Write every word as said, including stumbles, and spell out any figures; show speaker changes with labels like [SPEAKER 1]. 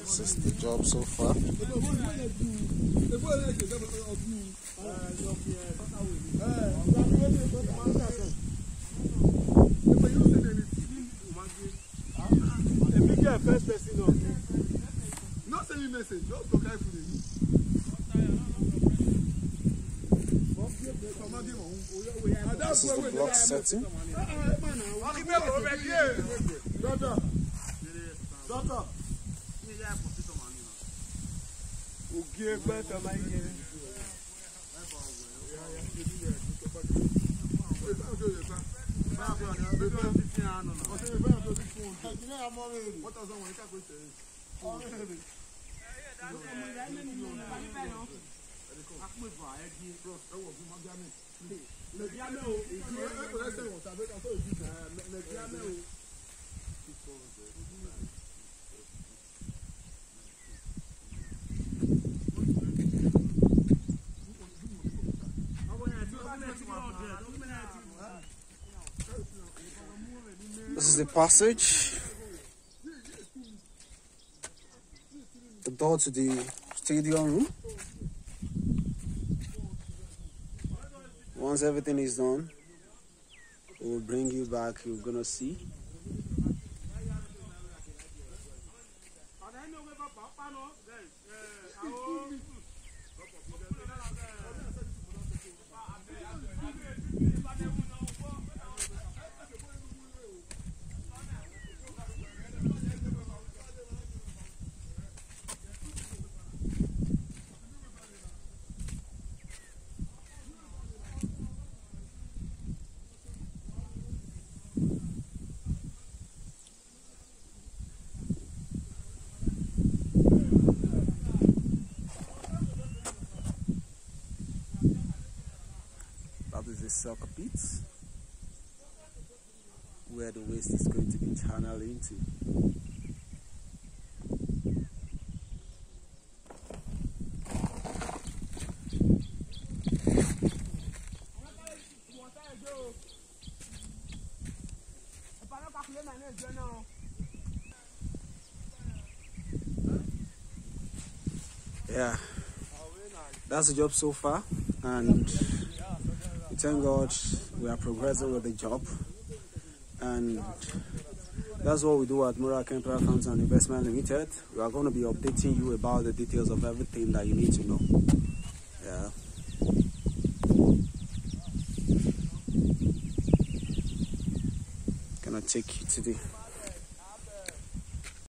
[SPEAKER 1] This is the job so far.
[SPEAKER 2] First person, no. Not sending message, just to guy for the
[SPEAKER 1] This is the block setting. This is the passage, the door to the stadium room. Once everything is done, we will bring you back. You're gonna see. That is the soccer pit where the waste is going to be channeled into. Yeah, that's the job so far, and we thank God we are progressing with the job, and that's what we do at Morakempire Farms and Investment Limited. We are going to be updating you about the details of everything that you need to know. Yeah. Gonna take you to the